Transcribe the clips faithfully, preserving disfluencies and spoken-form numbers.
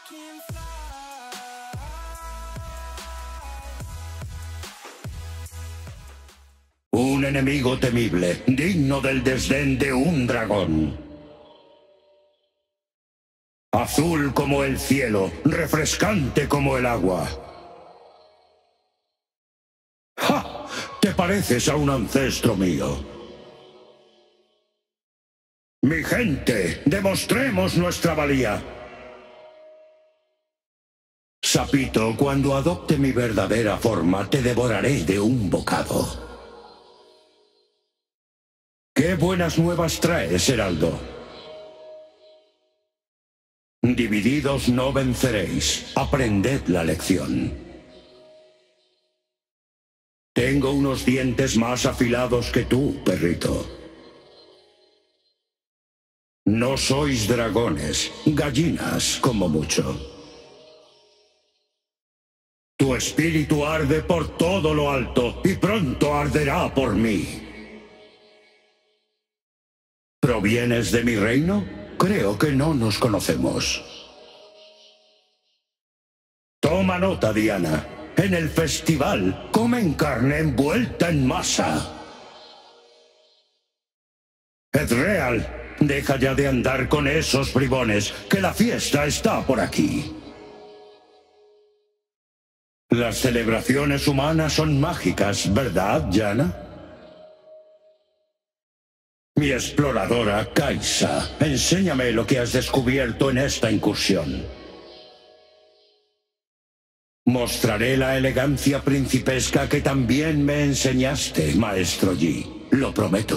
can fly. Un enemigo temible, digno del desdén de un dragón. Azul como el cielo, refrescante como el agua. ¡Ja! Te pareces a un ancestro mío. Mi gente, demostremos nuestra valía. Sapito, cuando adopte mi verdadera forma, te devoraré de un bocado. ¿Qué buenas nuevas traes, Heraldo? Divididos no venceréis. Aprended la lección. Tengo unos dientes más afilados que tú, perrito. No sois dragones, gallinas como mucho. Tu espíritu arde por todo lo alto y pronto arderá por mí. ¿Provienes de mi reino? Creo que no nos conocemos. Toma nota, Diana. En el festival comen carne envuelta en masa. Edreal, deja ya de andar con esos bribones, que la fiesta está por aquí. Las celebraciones humanas son mágicas, ¿verdad, Yana? Mi exploradora, Kaisa, enséñame lo que has descubierto en esta incursión. Mostraré la elegancia principesca que también me enseñaste, Maestro Yi. Lo prometo.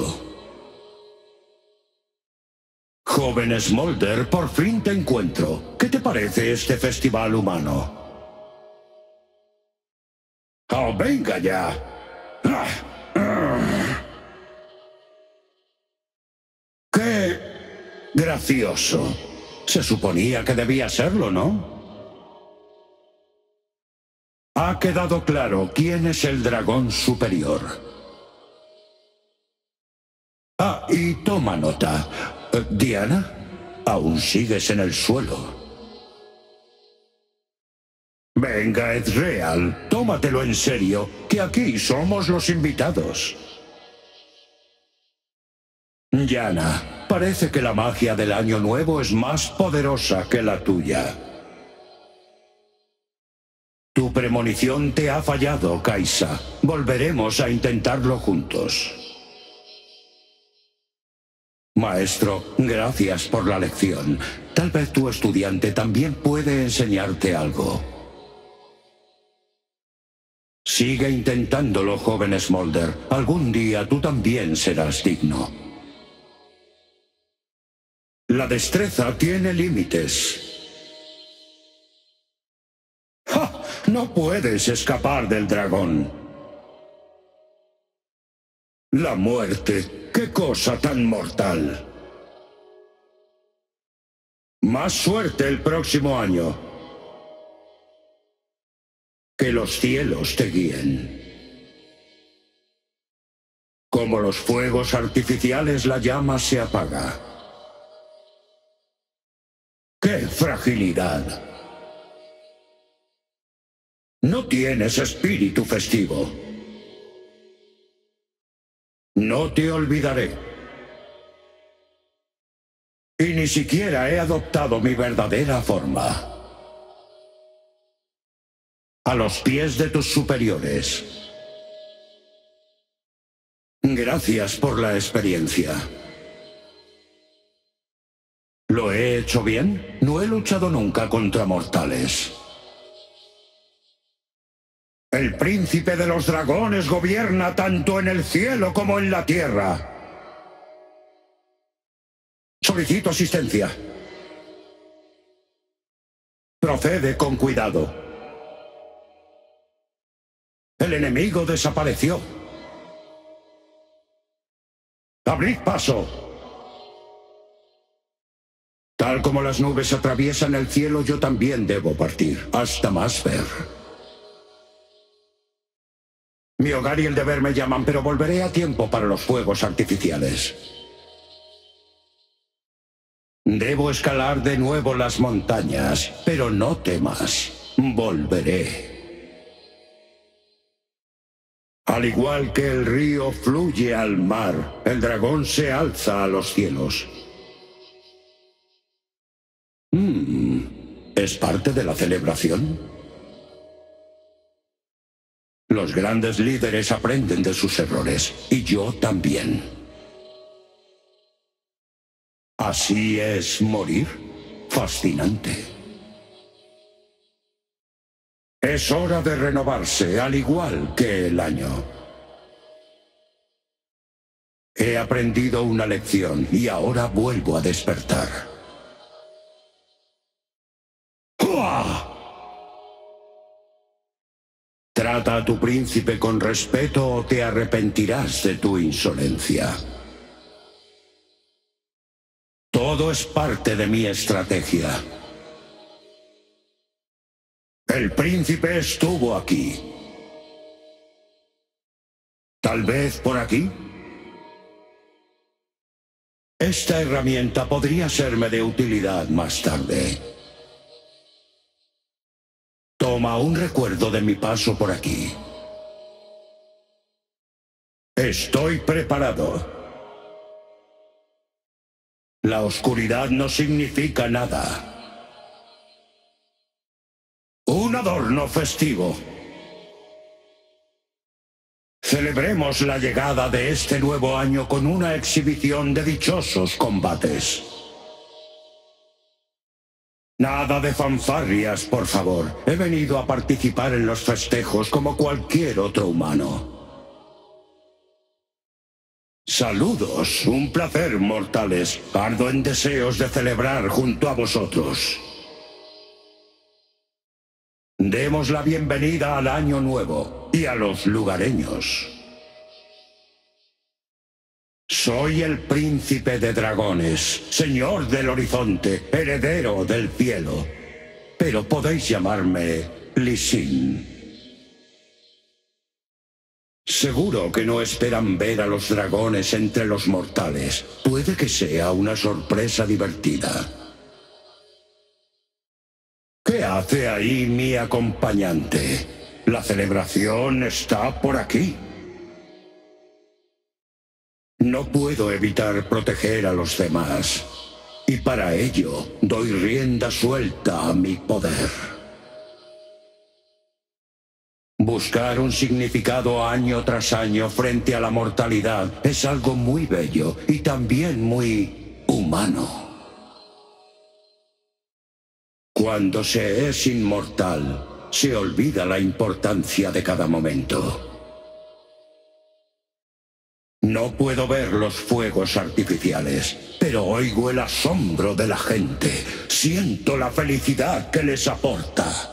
Joven Smolder, por fin te encuentro. ¿Qué te parece este festival humano? ¡Oh, venga ya! Ah, ah. ¡Qué gracioso! Se suponía que debía serlo, ¿no? Ha quedado claro quién es el dragón superior. Ah, y toma nota. Eh, Diana, aún sigues en el suelo. Venga, Edreal, tómatelo en serio, que aquí somos los invitados. Yana, parece que la magia del Año Nuevo es más poderosa que la tuya. Tu premonición te ha fallado, Kaisa. Volveremos a intentarlo juntos. Maestro, gracias por la lección. Tal vez tu estudiante también puede enseñarte algo. Sigue intentándolo, joven Smolder. Algún día tú también serás digno. La destreza tiene límites. ¡Ja! No puedes escapar del dragón. La muerte, qué cosa tan mortal. Más suerte el próximo año. Que los cielos te guíen. Como los fuegos artificiales, la llama se apaga. ¡Qué fragilidad! No tienes espíritu festivo. No te olvidaré. Y ni siquiera he adoptado mi verdadera forma. A los pies de tus superiores. Gracias por la experiencia. ¿Lo he hecho bien? No he luchado nunca contra mortales. El príncipe de los dragones gobierna tanto en el cielo como en la tierra. Solicito asistencia. Procede con cuidado. El enemigo desapareció. ¡Abrid paso! Tal como las nubes atraviesan el cielo, yo también debo partir. Hasta más ver. Mi hogar y el deber me llaman, pero volveré a tiempo para los fuegos artificiales. Debo escalar de nuevo las montañas, pero no temas, volveré. Al igual que el río fluye al mar, el dragón se alza a los cielos. Hmm, ¿es parte de la celebración? Los grandes líderes aprenden de sus errores, y yo también. ¿Así es morir? Fascinante. Es hora de renovarse, al igual que el año. He aprendido una lección y ahora vuelvo a despertar. ¡Uah! Trata a tu príncipe con respeto o te arrepentirás de tu insolencia. Todo es parte de mi estrategia. El príncipe estuvo aquí. ¿Tal vez por aquí? Esta herramienta podría serme de utilidad más tarde. Toma un recuerdo de mi paso por aquí. Estoy preparado. La oscuridad no significa nada. Un adorno festivo. Celebremos la llegada de este nuevo año con una exhibición de dichosos combates. Nada de fanfarrias, por favor. He venido a participar en los festejos como cualquier otro humano. Saludos, un placer, mortales. Ardo en deseos de celebrar junto a vosotros. Demos la bienvenida al año nuevo y a los lugareños. Soy el príncipe de dragones, señor del horizonte, heredero del cielo. Pero podéis llamarme Lee Sin. Seguro que no esperan ver a los dragones entre los mortales. Puede que sea una sorpresa divertida. ¿Qué hace ahí mi acompañante? La celebración está por aquí. No puedo evitar proteger a los demás, y para ello doy rienda suelta a mi poder. Buscar un significado año tras año frente a la mortalidad es algo muy bello y también muy humano. Cuando se es inmortal, se olvida la importancia de cada momento. No puedo ver los fuegos artificiales, pero oigo el asombro de la gente. Siento la felicidad que les aporta.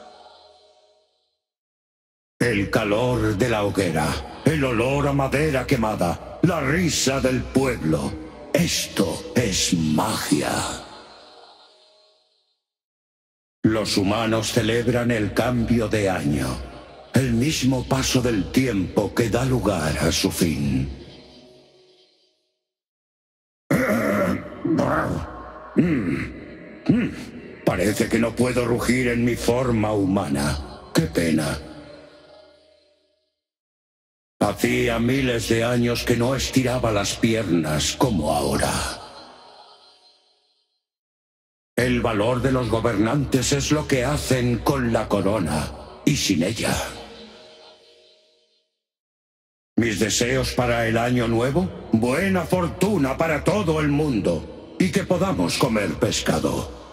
El calor de la hoguera, el olor a madera quemada, la risa del pueblo. Esto es magia. Los humanos celebran el cambio de año, el mismo paso del tiempo que da lugar a su fin. Mm, mm. Parece que no puedo rugir en mi forma humana. ¡Qué pena! Hacía miles de años que no estiraba las piernas como ahora. El valor de los gobernantes es lo que hacen con la corona y sin ella. Mis deseos para el año nuevo, buena fortuna para todo el mundo y que podamos comer pescado.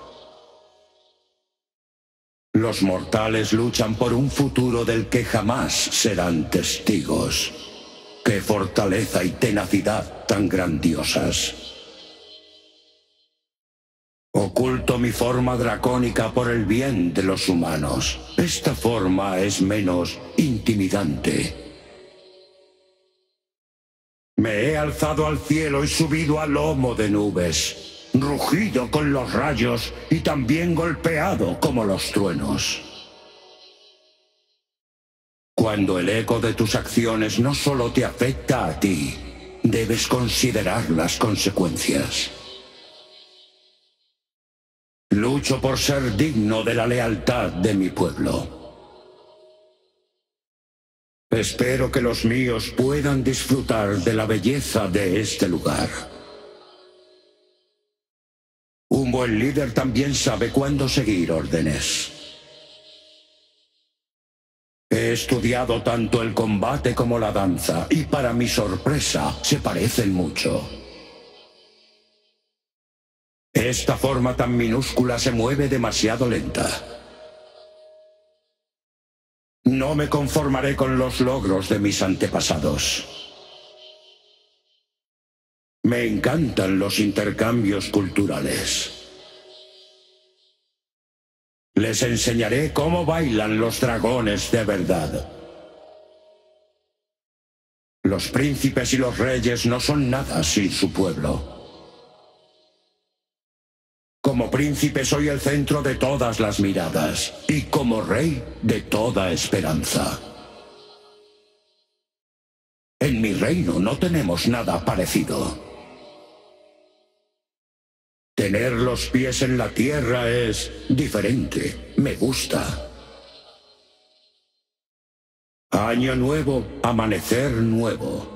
Los mortales luchan por un futuro del que jamás serán testigos. ¡Qué fortaleza y tenacidad tan grandiosas! Oculto mi forma dracónica por el bien de los humanos. Esta forma es menos intimidante. Me he alzado al cielo y subido al lomo de nubes, rugido con los rayos y también golpeado como los truenos. Cuando el eco de tus acciones no solo te afecta a ti, debes considerar las consecuencias. Lucho por ser digno de la lealtad de mi pueblo. Espero que los míos puedan disfrutar de la belleza de este lugar. Un buen líder también sabe cuándo seguir órdenes. He estudiado tanto el combate como la danza, y para mi sorpresa, se parecen mucho. Esta forma tan minúscula se mueve demasiado lenta. No me conformaré con los logros de mis antepasados. Me encantan los intercambios culturales. Les enseñaré cómo bailan los dragones de verdad. Los príncipes y los reyes no son nada sin su pueblo. Como príncipe soy el centro de todas las miradas, y como rey de toda esperanza. En mi reino no tenemos nada parecido. Tener los pies en la tierra es diferente, me gusta. Año nuevo, amanecer nuevo.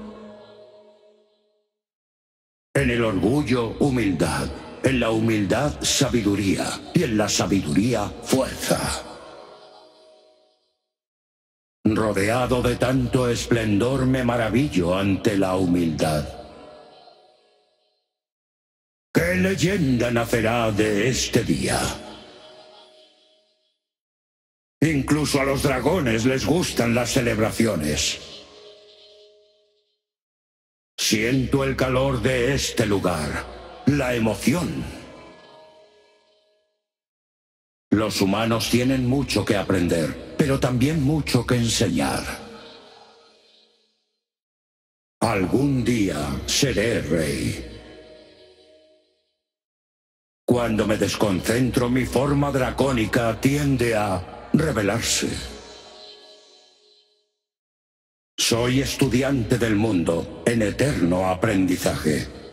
En el orgullo, humildad. En la humildad, sabiduría. Y en la sabiduría, fuerza. Rodeado de tanto esplendor, me maravillo ante la humildad. ¿Qué leyenda nacerá de este día? Incluso a los dragones les gustan las celebraciones. Siento el calor de este lugar, la emoción. Los humanos tienen mucho que aprender, pero también mucho que enseñar. Algún día seré rey. Cuando me desconcentro, mi forma dracónica tiende a revelarse. Soy estudiante del mundo en eterno aprendizaje.